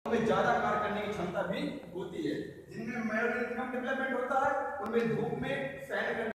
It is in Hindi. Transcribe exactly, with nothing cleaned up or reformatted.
में ज्यादा कार्य करने की क्षमता भी होती है। जिनमें मेटाबॉलिक डेवलपमेंट होता है उनमें धूप में सहन करने